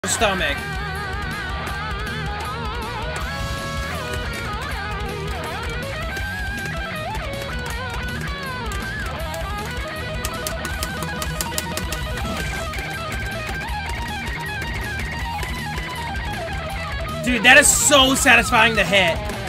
Stomach. Dude, that is so satisfying to hit.